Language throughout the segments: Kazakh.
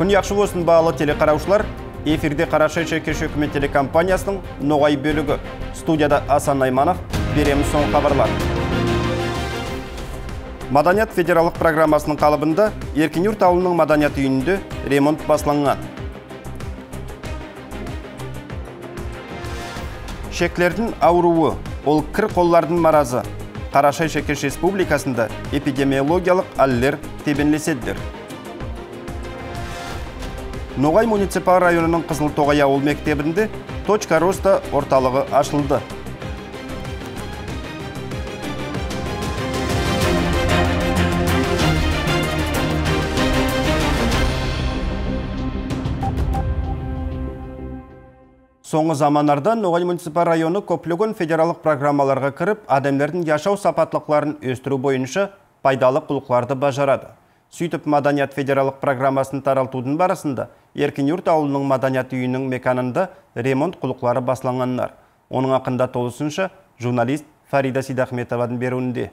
Күн яқшы болсын бағалы телекараушылар, эфирде Қарашай Шекеш үкімет телекомпаниясының Ноғай бөлігі. Студияда Асан Айманов, береміз соң хабарлар. Маданият федералық программасының қалыбында Еркінюрт ауылының маданият үйінде ремонт басланған. Шеклердің ауруы, ол кір қоллардың маразы. Қарашай Шекеш республикасында эпидемиологиялық әллер тебенлеседдер. Ноғай муниципал районының Қызылтоғай ауыл мектебінде точка роста орталығы ашылды. Соңғы заманарда Ноғай муниципал районы көплеген федералық программаларға кіріп, адамдардың яшау сапатлықларын өстіру бойынша пайдалы құлықларды бажарады. Сөйтіп, Маданият федералық программасын таралтудың барысында Еркінюрт ауылының маданият үйінің меканында ремонт құлықлары басланғандар. Оның ақында толысынша журналист Фарида Сидахметованың беруінде.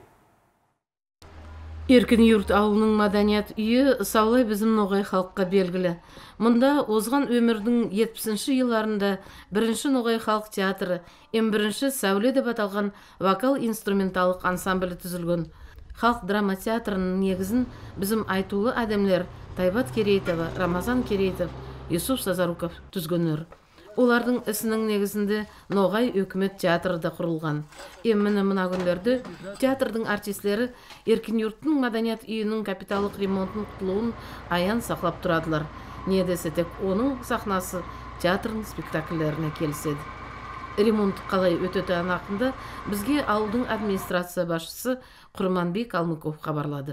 Еркінюрт ауылының маданият үйі саулай біздің Ноғай халыққа белгілі. Мұнда озған өмірдің 70-ші жылдарында бірінші Ноғай халық театры, бірінші Сәуле деп аталған вокал-инструменталық ансамблі түзілген. Халық драма театрының негізін біздің айтулы адамлар Тайбат Керейтова, Рамазан Керейтов, Юсуф Сазаруков түзгөнер. Олардың ісінің негізінде Ноғай өкімет театры да құрылған. Міне мына күндерде театрдың артистлері Еркінюрттың маданият үйінің капиталдық ремонтын құтылуын аян сақлап тұрадылар. Не десе тек оның сахнасы театрның спектакльлеріне келіседі. Ремонт қалай өтетіні ақында бізге ауылдың администрация басшысы Құрманбек Алмыков хабарлады.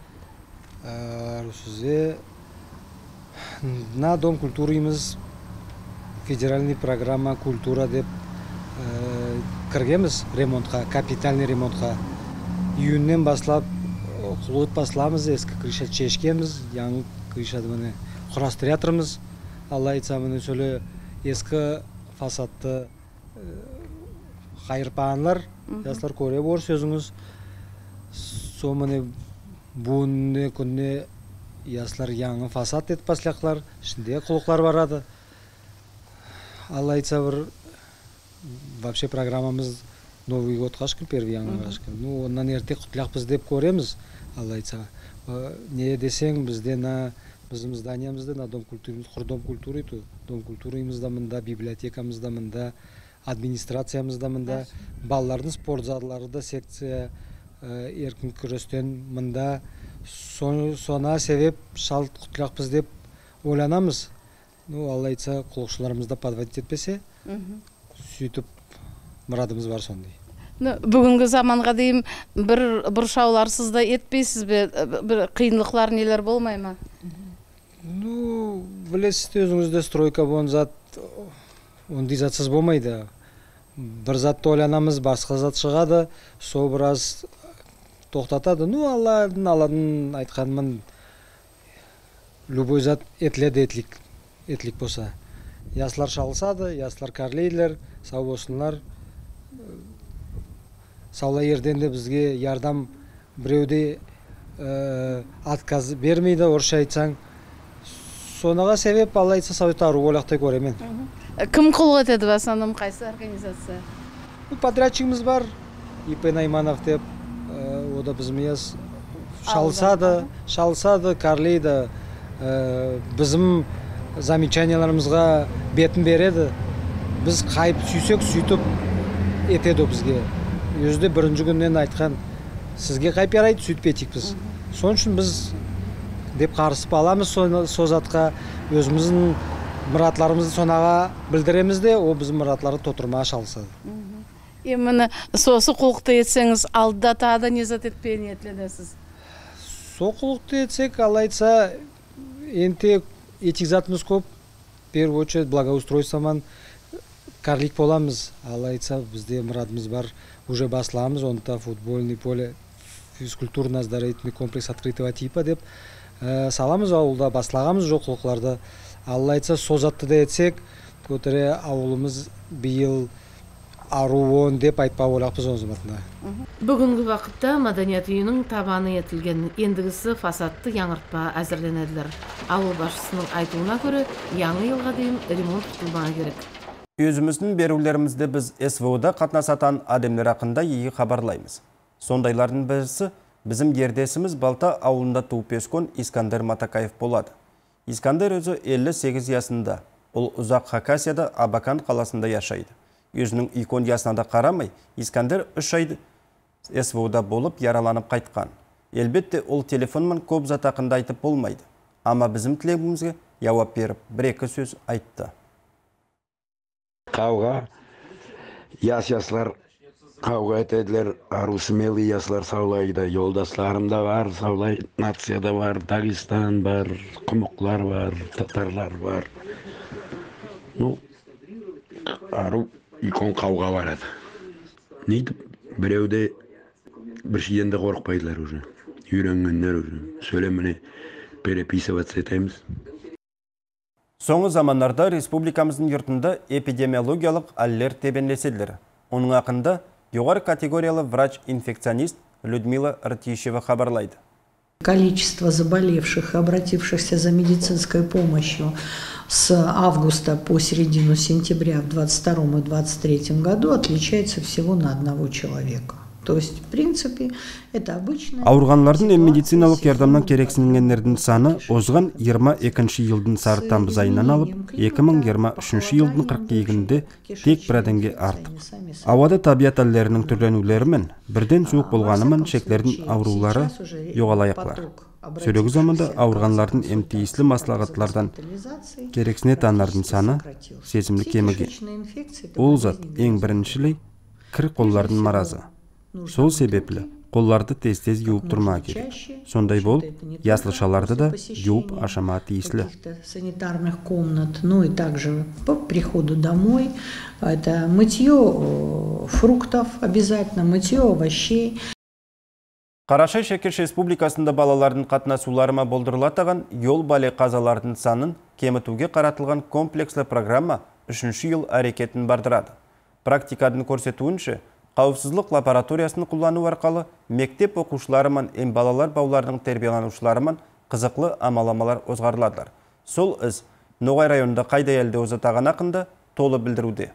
На Дом культурымыз федеральный программа культура деп кіргеміз ремонтқа, капитальный ремонтқа. Үйіннен баслап құлғыт басыламыз, ескі крыша чешкеміз, яңы крышады міне құрастыратырмыз. Алла айтса міне сөлі ескі фасадты қайырпағанлар, яслар көре бор сөзіңіз. Со міне бұнне күнне яслар яңы фасад етіп баслақлар, ішінде құлықлар барады. Алла айтса бір вообще программамыз Новый год қашқыл, первый яңы қашқыл. Ну, оннан ерте құтылақпыз деп көреміз, Алла айтса. Не десең бізде на біздің зданиямызда на Дом культурымыз, Дом культуры, Дом культурымызда мында, библиотекамызда мында, администрациямызда мында, балалардың спорт залдары да секция еркін күрестен мында. Сона себеп шалт құтылақпыз деп ойланамыз. Ну, Алла айтса, құлықшыларымызда подводить етпесе, сөйтіп мұрадымыз бар сондай. Бүгінгі заманға дейін бір бұршауларсыз да етпейсіз бе? Бір қиынлықлар нелер болмай ма? Ну, білесіз, өзіңізде стройка болын зат, ондай затсыз болмайды. Бір затты ойланамыз, басқа зат шығады, сол біраз тоқтатады. Ну, Алладың айтқанымен любой зат етіледі етлік болса. Яслар шалысады, яслар кәрлейлер, сау болсынлар. Саула ерденде бізге ярдам біреуде отказ бермейді, орысша айтсаң. Сонаға себеп Алла айтса сауетару олақтай көремен. Кім құлғы етеді басандым, қайсы организация? Подрядчигіміз бар, ИП Найманов деп, о да бізмейіз шалысады, кәрлейді. Бізім замечанияларымызға бетін береді. Біз қайып сүйсек сөйтіп етеді бізге. Өзде бірінші күннен айтқан, сізге қайып ярайды, сөйтіп етік біз. Сон үшін біз деп қарысып аламыз созатқа, өзіміздің мұратларымызды сонаға білдіреміз де, о біздің мұратлары тотырмаға шалысады. Еміні сосы құлықты етсеңіз, алдыда тағада не зат етпейін етледесіз? Со құлықты етсек, Алла айтса, енте етік затымыз көп, первую очередь благоустройствоман карлик боламыз. Алла айтса, бізде мұрадымыз бар, уже басыламыз, онда футбольный поле, физкультурно-оздоровительный комплекс открытого типа деп саламыз ауылда, басылағамыз жоқ құлықларды. Алла айтса, созатты да етсек, көтіре ауылымыз биыл аруон деп айтпа болақпыз онзыматында. Бүгінгі вақытта Маданият үйінің табаны етілген, ендігісі фасадты яңыртпа әзірленеділер. Ауыл басшысының айтуына көрі, яңы елға дейін ремонт тұтылмағы керек. Өзіміздің берулерімізді біз СВО-да қатнасатан адамдар ақында егі хабарлаймыз. Сондайлардың бірісі bizim yerдесіміз Балта ауылында туып өскен Искандер Матакаев болады. Искандер өзі 58 жасында. Ол ұзақ Хакасияда Абакан қаласында яшайды. Өзінің икон ясына да қарамай, Искандер 3 айды СВО-да болып яраланып қайтқан. Елбетте ол телефонмен көп зат ақында айтып болмайды. Ама bizim тілегімізге жауап беріп, бір-екі сөз айтты. Қауға, яслар қауға етеділер, арусымелі яслар саулайды. Yoldaşlarım da var, саулай, нацияда бар, Дагестан бар, құмықлар бар, татарлар бар. Ну, ару икон қауға барады. Нейді, біреуде бір шейден де қорықпайдылар уже. Үйренгендер уже. Сөйлеміне переписываться етеміз. Соңғы замандарда республикамыздың yurtында эпидемиологиялық әллер тебенлеседілер. Оның ақында жоғары категориялы врач-инфекционист Людмила Ртищева хабарлайды. Количество заболевших и обратившихся за медицинской помощью с августа по середину сентября в 2022 и 2023 году отличается всего на одного человека. То есть, в принципе, это обычная... Ауырғанлардың медициналық ярдамнан керексінгендердің саны озған 22 жылдың сары тамыз айынан алып, 2023 жылдың 42-інде тек бір адамге артық. Ауада табиат әллерінің түрленулерімен, бірден суық болғанымен шектердің аурулары жоғалаяқлар. Сөйлегі заманда ауырғанлардың емтиісілі маслағатлардан керексіне танлардың саны сезімлі кеміген. Ол зат ең біріншілей кір қоллардың маразы. Сол себеплі қолларды тез-тез юып тұрма керек. Сондай бол, яслышаларды да юып ашама тиіслі. Санитарных комнат, ну и также по приходу домой. Это мытье фруктов обязательно, мытье овощей. Қарашай Шекеш Республикасында балалардың қатынасуларыма болдырылатаған yol бали қазалардың санын кемітуге қаратылған комплекслі программа 3-ші ел әрекетін бардырады. Практикадың көрсетуінше, қауіпсізлік лабораториясын қоллану арқалы мектеп оқушыларымен ем балалар бауларының тербияланушыларымен қызықлы амаламалар озғарыладылар. Сол із Ноғай районында қайда елде озатаған ақында толы білдіруде.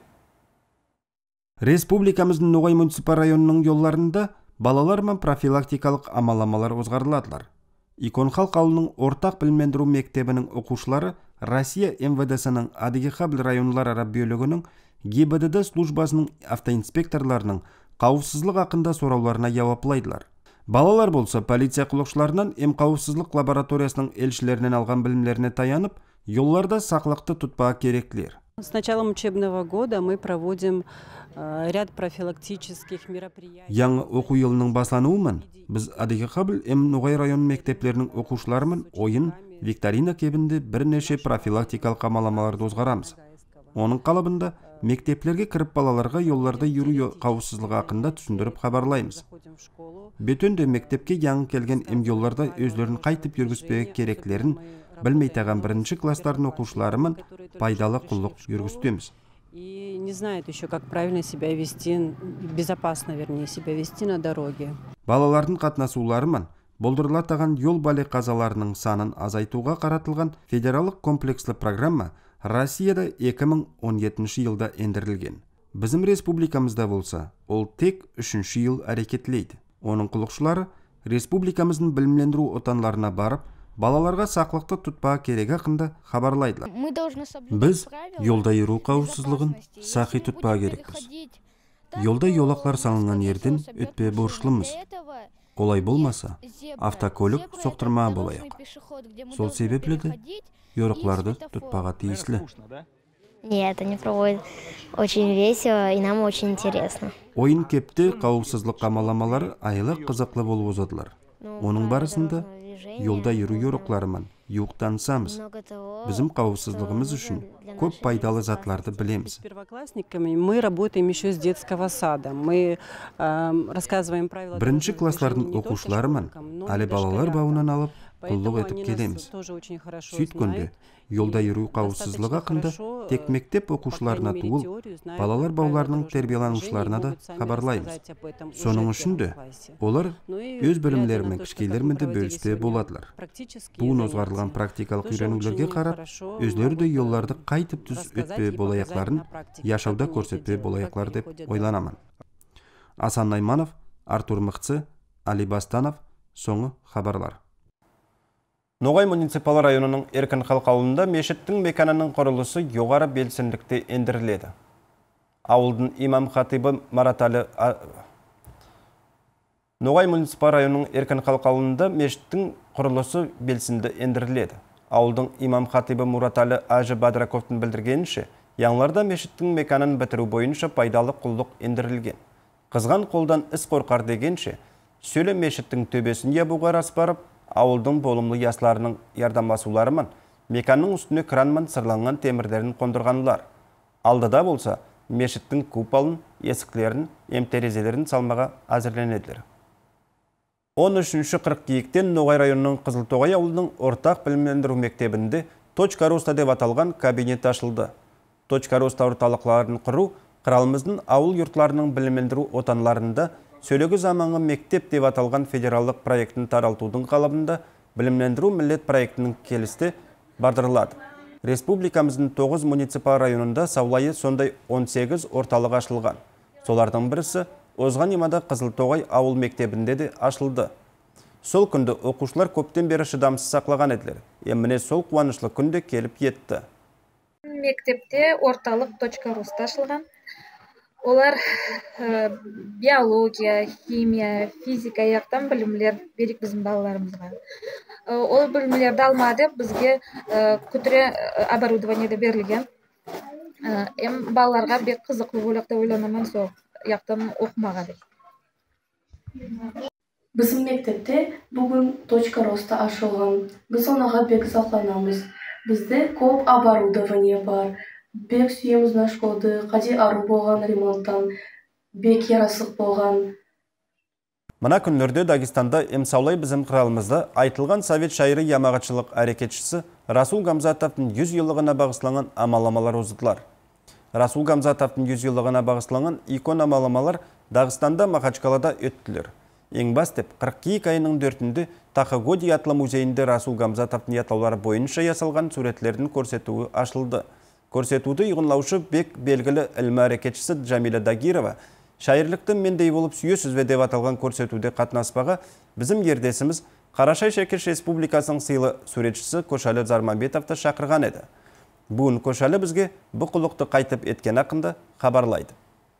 Республикамыздың Ноғай муниципал районының жолларында балалармен профилактикалық амаламалар озғарыладылар. Икон халық ауылының ортақ білмендіру мектебінің оқушылары Россия МВД-сінің Адыгехабль районлар ара бөлігінің ГИБДД службасының автоинспекторларының қауіпсіздік ақында сұрауларына жауаплайдылар. Балалар болса полиция құлықшыларынан ем қауіпсіздік лабораториясының елшілерінен алған білімлеріне таянып, жолларда сақлықты тұтпаға керектілер. С началом учебного года мы проводим ряд профилактических мероприятий. Яңы оқу жылының баслануымен біз Адыгехабль Ноғай район мектептерінің оқушыларымен ойын викторина кебінде бірнеше профилактикалық амаламаларды озғарамыз. Оның қалабында мектеплерге кіріп балаларға жолларда жүру қауіпсіздігі ақында түсіндіріп хабарлаймыз. Бөтенде мектепке яңы келген жолларда өздерін қайтып жүргізбеге керектілерін білмейтаған бірінші класстардың оқушыларымен пайдалы құллық жүргізтеміз. И не знают еще, как правильно себя вести, безопасно, вернее, себя вести на дороге. Балалардың қатынасуларымен болдырылатаған yol бали қазаларының санын азайтуға қаратылған федералық комплекслі программа Россияда 2017 жылда ендірілген. Bizim республикамызда болса, ол тек 3-ші ел әрекетлейді. Оның құлықшылары республикамыздың білімлендіру отанларына барып, балаларға сақлықты тұтпаға керек ақында хабарлайдылар. Біз yolda жүру қауіпсіздігін сақи тұтпаға керекпіз. Yolda yolақлар салынған ерден өтпе борышлымыз. Олай болмаса, автокөлік соқтырма болайық. Сол себеплі де Yoruklarda tutpağa tiyisli. Нет, они проводят очень весело и нам очень интересно. Ойын кепті қауіпсіздік қамаламалары айлық қызықлы болып озадылар. Оның барысында yolda жүру yoruqlarымен юқтансамыз. Bizim қауіпсіздігіміз үшін көп пайдалы затларды білеміз. Мы работаем еще с детского сада. Мы рассказываем правила. Бірінші класслардың оқушыларымен әлі балалар бауынан алып, құллық етіп келеміз. Сөйткенде, yolda yürü қауіпсіздігі hakkında тек мектеп оқушыларына туыл, балалар бауларының тәрбиеланушыларына да хабарлаймыз. Соның үшін де олар өз білімдерімен кішкейлермен де бөліспе боладылар. Бұғын озғарылған практикалық үйренулерге қарап, өзлері де yolларды қайтып түз өтпе болаяқларын яшауда көрсетпе болаяқлар деп ойланамын. Асан Найманов, Артур Мықцы, Али Бастанов, соңы хабарлар. Ноғай муниципал районының Еркін Халық ауылында мешіттің меканының құрылысы жоғары белсенділікте ендіріледі. Ауылдың имам хатибы Мараталы Ноғай муниципал районының Еркін Халық ауылында мешіттің құрылысы белсенді ендіріледі. Ауылдың имам хатибы Мураталы Ажы Бадраковтың білдіргенінше, яңларда мешіттің меканын бітіру бойынша пайдалы құлдық ендірілген. Қызған қолдан іс қорқар дегенше, сөйле мешіттің төбесін ябуға распарып, ауылдың болымлы ясларының ярдамласуларымен меканның үстіне кранмен сырланған темірдерін қондырғанылар. Алдыда болса, мешіттің купалын, есіклерін, емтерезелерін салмаға әзірленеділер. 13-ші қыркүйектен Ноғай районының Қызылтоғай ауылының ортақ білімдендіру мектебінде точка роста деп аталған кабинет ашылды. Точка роста орталықларын құру қыралымыздың ауыл юртларының білімдендіру отанларында сөйлегі заманғы мектеп деп аталған федералдық проектін таралтудың қалабында білімлендіру милет проектінің келісті бардырылады. Республикамыздың 9 муниципал районында саулайы сондай 18 орталық ашылған. Солардың бірісі Озған имада Қызылтоғай ауыл мектебінде де ашылды. Сол күнді оқушылар көптен бері шыдамсыз сақлаған еділер. Еміне сол қуанышлы күнде келіп етті. Мектепте орталық точка роста ашылған. Олар биология, химия, физика яқтан білімлер берік біздің балаларымызға. Ол білімлерді алмады, бізге күтіре оборудованиеде берілген. Балаларға бек қызықлы болақта ойланамын сол яқтан оқымаға деп. Біздің мектепте бүгін точка роста ашылған. Біз онаға бек зақланамыз. Бізде көп оборудование бар. Бек сүйеміз наш болды, қади ару болған ремонттан, бек ярасық болған. Мына күнлерде Дагестанда емсаулай біздің қыралымызда айтылған совет шайыры ямағатшылық әрекетшісі Расул Гамзатовтың 100 жылығына бағысланған амаламалар озытылар. Расул Гамзатовтың 100 жылығына бағысланған икон амаламалар Дағыстанда Махачкалада өттілер. Ең бас деп 42 айының 4-інде Тахагоди Атла музейінде Расул Гамзатовтың ятлаулары бойынша ясалған суретлердің көрсетуі ашылды. Көрсетуді ұйғынлаушы бек белгілі ілмі әрекетшісі Джамиля Дагирова шайырлықты мендей болып сүйесізбе деп аталған көрсетуде қатынаспаға біздің ердесіміз Қарашай Шекеш Республикасының сыйлы суретшісі Көшәлі Зарманбетовты шақырған еді. Бүгін Көшәлі бізге бұл құлықты қайтып еткен ақында хабарлайды.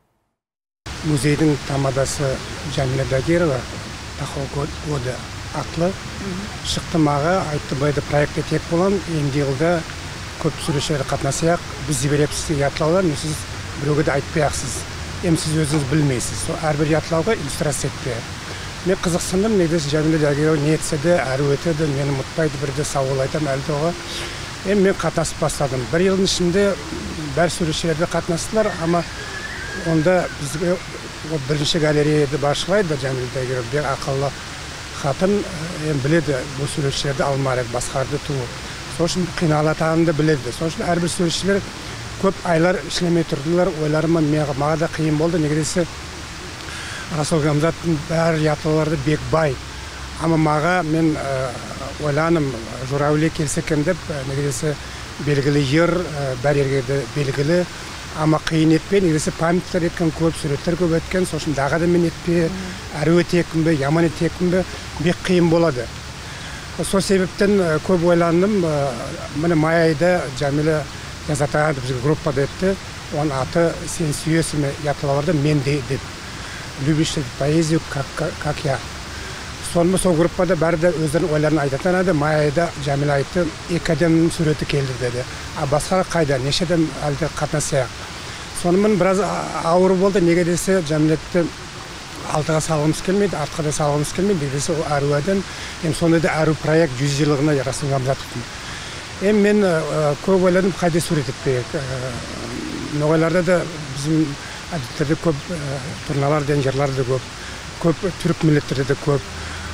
Музейдің тамадасы Джамиля Дагирова Тахагоди Атла шықты маға айтты байды проект етек болан енді жылда көп суретшілер қатынасаяқ, біз жіберепсіз ятлаулар, сіз біреуге де айтпаяқсыз. Сіз өзіңіз білмейсіз. Әрбір ятлауға иллюстрация етпе. Мен қызықсындым, негізі Джамиля Дагирова не етсе де, әрі өтеді, мені мұттайды, бірде сауыл айтам әлді оға. Мен қатынасып бастадым. Бір жылдың ішінде бәр суретшілерді қатынастылар, ама онда бізге бірінші галереяды басшылайды Джамиля Дагирова, бек ақылы қатын біледі, бұл суретшілерді алмарек, басқарды туы. Сосын қиналатанымды біледі. Сосын әрбір суретшілер көп айлар ішлемей тұрдылар. Ойларымын маға да қиын болды. Негізі Расул Гамзаттың бәрі ятлыларды бек бай. Ама маға мен ойланым жураули келсекен деп, негізі белгілі ер, бәр ергеді белгілі. Ама қиын етпе, негізі памяттар еткен көп, суреттер көп еткен. Сосын дағы да мен етпе, әрі өтекін бе, яман етекін бе, бек қиын болады. Сол себептен көп ойландым. Міне май айда Джамиля Язатаған бізге группада етті. Оның аты сен сүйесіме ятлаларды мен деп. Любишь поэзию, как я. Сонымен сол группада бәрі де өздерін ойларын айтатын еді. Май айда Джамиля айтты, 2 адамның суреті келді деді. Басқара қайда, неше адам әлде қатынасаяқ. Сонымен біраз ауыр болды. Неге десе Джамилятты алтыға салғымыз келмейді, артқа да салғымыз келмейді. Дегесі әруәден, сонда да әру проект 100 жылығына Расул Гамзатовтың. Мен көп ойладым, қайда сурет етпейік. Ноғайларда да біздің әдеттерде көп тұрналар ден жерлар да көп түрік милеттерде де көп.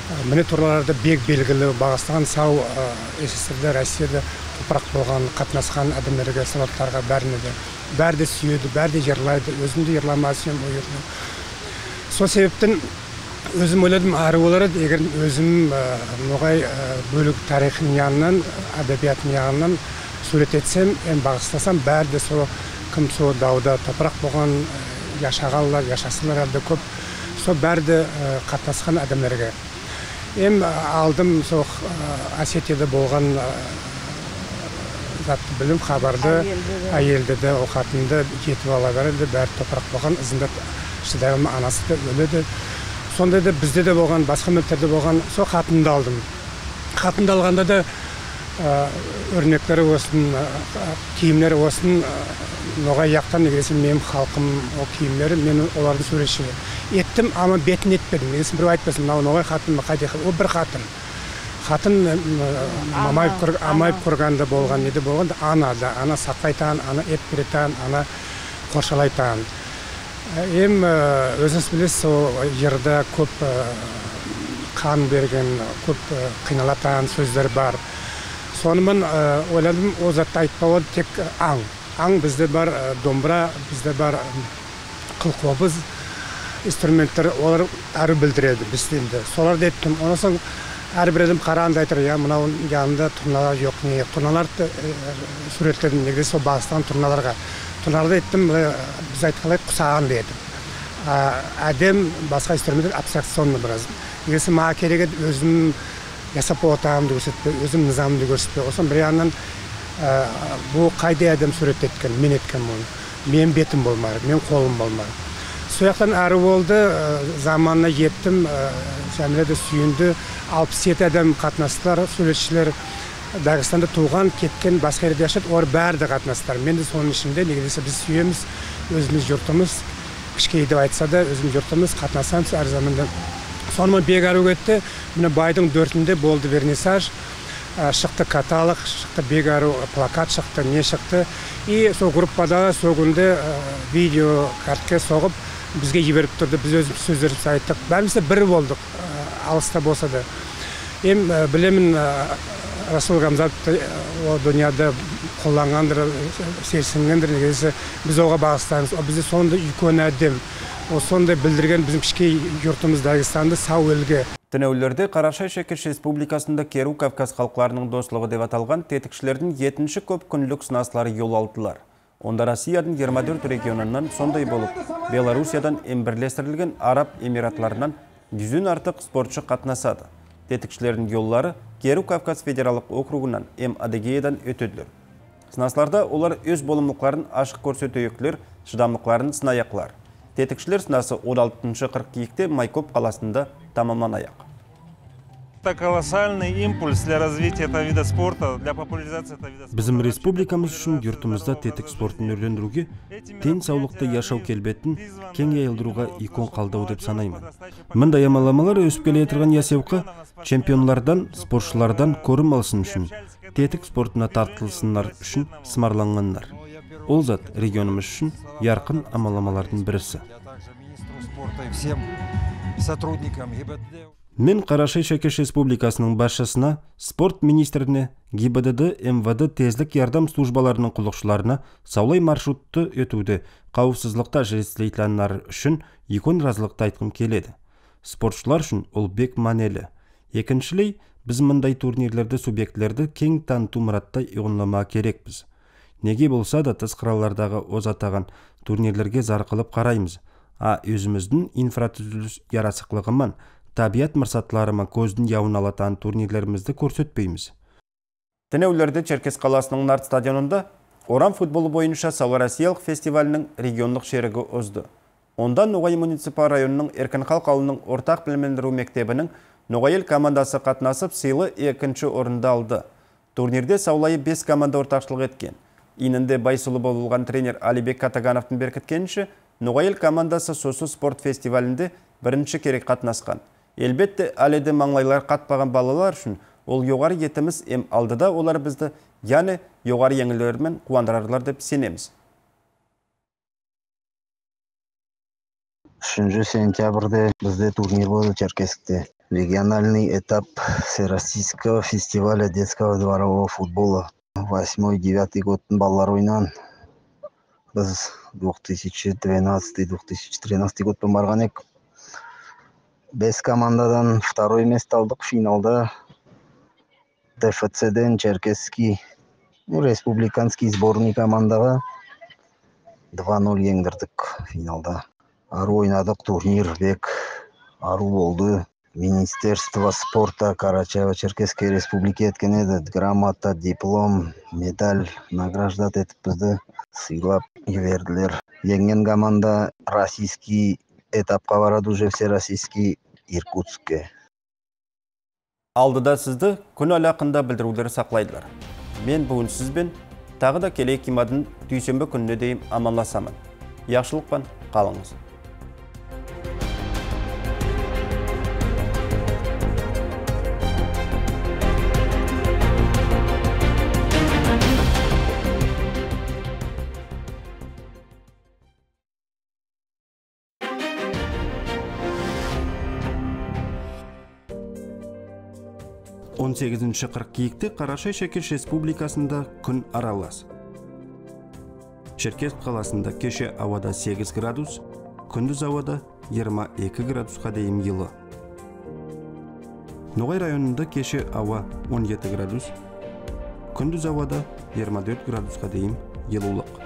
Міне турларда бек белгілі бағыстаған сау СССР-де, Россияда топырақ болған, қатынасқан адамдарға, салаттарға бәріне де. Бәрі де сүйеді, бәрі де жырлайды, өзімді жырламасым ойырдым. Сол себептен өзім ойладым, ары оларды, егер өзім ноғай бөлік тарихын яғынан, әдебиятын яғынан сурет етсем, бағыстасам, бәрі де сол кім сол дауда топырақ болған, яшағалар, яшасылар әлді көп, сол бәрі де қатынасқан адамдарға. Алдым сол Осетияда болған затты білім хабарды, әйелді де, оқатынды, жетіп алабары да бәрі топырақ болған, ізінде шыдағым анасы да өледі. Сонда да бізде де болған, басқа мөлттерде болған, сол қатынды алдым. Қатынды алғанда да өрнектері осын, киімлері осын, ноғай яқтан негесін менің халқым о киімлері, мен олардың сөреші еттім, ама бетін етпедім. Негесін бір айтпасын, ноғай қатын, ол бір қатын. Қатын амайып көргенде болған, неде болған, ана сақайтан, ана ет беретан, ана қоршалайтан. Өзіңіз білесіз, жерде көп қан берген, көп қиналатан сөздер бар. Сонымен ойладым, о затты айтпауы тек аң. Аң бізде бар домбыра, бізде бар қылқобыз, инструменттер, олар әрі білдіреді бізде. Соларды еттім. Онан соң әрбір едім қарағанды айтыр, мынау жанында тұрналар жоқ, не. Тұрналарды суреттердің негде сол бағыстан тұрналарға. Тұрналарды еттім, біз айтқалай құсаған дейдім. Әдем басқа инструменттер абстракционны біраз. Негесі маға керегі өзім ясап отағымды көрсетпе, өзім нызамымды көрсетпе. Осын бір яғынан бұл қайда әдем сурет еткен, мен еткен мұны. Мен бетім болмады, мен қолым болмады. Сояқтан әрі болды, заманына еттім, жәміледі сүйінді, 67 әдем қатынастылар, суретшілер Дағыстанда туған, кеткен, басқа жерде yaşады, олар бәрі де қатынастылар. Мен де соның ішінде, негізі біз сүйеміз, өзіміз жұртымыз, кішкей деп айтса да, өзіміз жұртымыз, қатынасамыз әр заманда. Сонымен бек әрі өтті, міне байдың 4-інде болды вернисаж, шықты каталог, шықты бек әрі плакат шықты, не шықты. И сол группада сол күнде видео картке соғып, бізге жіберіп тұрды, біз өзіміз сөздеріміз айттық. Бәрімізде бір болдық, алыста болса да. Білемін, Расул Гамзатовты о дүнияда қолданғандыр, серсінгендір, негізі біз оға бағыстаймыз. Бізде сонда үлкен әдем, сонда білдірген біздің кішкей жұртымыз Дағыстанды сау елге. Тінеулерде Қарашай-Шекеш Республикасында Керу Кавказ халықларының достылығы деп аталған тетікшілердің 7-ші көп күнлік сынаслары yol алдылар. Онда Россияның 24 регионынан сондай болып, Белоруссиядан бірлестірілген Араб Эмиратларынан 100-ден артық спортшы қатынасады. Тетікшілердің yolлары Керу Кавказ федералық округынан Адыгейядан өтеділер. Сынасларда олар өз болымлықларын ашық көрсетөйіклер, шыдамлықларын сынаяқлар. Тетікшілер сынасы 16-шы қыркүйекте Майкоп қаласында тамамланаяқ. Это колоссальный импульс для развития этого вида спорта, для популяризации этого вида спорта. Bizim республикамыз үшін yurtumuzda тетік спортын өрлендіруге, тен саулықты яшау келбетін кең яйылдыруға икон қалдау деп санаймын. Мындай амаламалар өсіп келе отырған ясеуқы чемпионлардан, спортшылардан көрім алсын үшін, тетік спортына тартылсынlar үшін сымарланғандар. Ол зат регионымыз үшін ярқын амаламалардың бірісі. Мен Қарашай-Шекеш Республикасының басшысына, спорт министріне, ГИБДД, МВД тезлік ярдам службаларының құлықшыларына саулай маршрутты өтуді қауіпсіздікті жеткізілетіндер үшін икон разылықты айтқым келеді. Спортшылар үшін ол бек манелі. Екіншілей, біз мындай турнирлерді субъектлерді кең таныту мұратта ұғынлама керекпіз. Неге болса да тыс қыралардағы озатаған турнирлерге зарқылып қараймыз. Өзіміздің инфратүзіліс ярасықлығыман, табият мұрсатларыма көздің яуын алатан турнирлерімізді көрсетпейміз. Тінеулерде Черкес қаласының Нарт стадионында Орам футболы бойынша Сауарасиялық фестивалінің регионлық шерігі озды. Онда Ноғай муниципал районының Эркінхалқ ауылының ортақ білімендіру мектебінің Ноғайел командасы қатынасып сыйлы 2-ші орында алды. Турнирде саулайы 5 команда ортақшылық еткен. Инінде байсылы болылған тренер Алибек Катагановтың беркеткенші, Ноғайел командасы Сосу спорт фестивалінде 1-ші керек қатынасқан. Елбетте әледі маңлайлар қатпаған балалар үшін ол жоғары етіміз алдыда олар бізді, яны жоғары еңілермен қуандырарлар деп сенеміз. 3 сентябрьде бізде турнир болды Черкескте. Региональный этап Всероссийского фестиваля детского дворового футбола. 8-9 годтың балалар ойнаған. Біз 2012-2013 годтың барған ек. 5 командадан второй место алдық. Финалда ДФЦ-ден Черкесский республиканский сборный командаға 2-0 еңдірдік финалда. Ару ойнадық, турнир бек ару болды. Министерство спорта Карачаево-Черкесской республики еткен еді. Грамота, диплом, медаль награждат етіп бізді сыйлап жіберділер. Еңген команда российский этапқа барады, уже всероссийский Иркутскке. Алдыда сізді күн алақында білдірулері сақлайдылар. Мен бүгін сізбен тағы да келей кимадың дүйсенбі күніне дейін аманласамын. Яқшылықпен қалыңыз. 18-ші қыркүйекте Қарашай-Шеркеш республикасында күн аралас. Шеркес қаласында кеше ауада 8 градус, күндіз ауада 22 градусқа дейін жылы. Ноғай районында кеше ауа 17 градус, күндіз ауада 24 градусқа дейін жылылық.